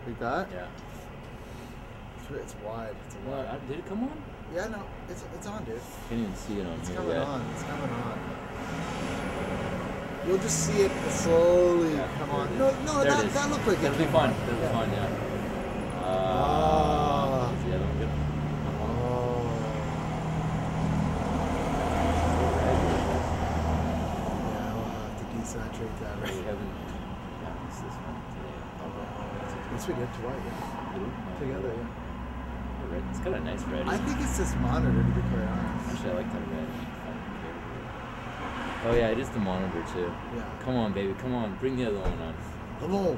Like that? Yeah. It's wide. It's a wide. Did it come on? Yeah, no, it's on, dude. Can't even see it on It's here coming yet. on. It's coming on. You'll just see it slowly Yeah, come there on. it is. No, There it that is. looked like it That'll be came fun. on. That'll be fun, yeah. Ah. Is the other one good? Oh. Yeah, we'll have to desaturate that, We right? haven't practiced this one today. Yes, we did. White, yeah. Did we? No. Together, yeah. Red. It's got a nice red. I think it's this monitor, to be quite honest. Actually, I like that red. Oh yeah, it is the monitor too. Yeah. Come on, baby. Come on. Bring the other one on. Come on.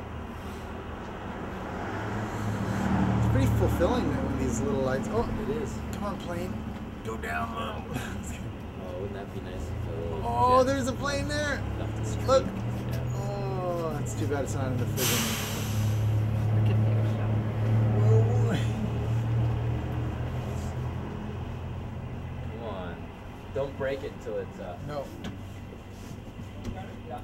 It's pretty fulfilling that when these little lights. Oh, It is. come on, plane. Go down low. Oh, wouldn't that be nice if a little Oh, jet there's a plane there. left the street? Look. Yeah. Oh, it's too bad it's not in the friggin'. We could take a shot. Whoa. Come on. Don't break it until it's No. Yeah.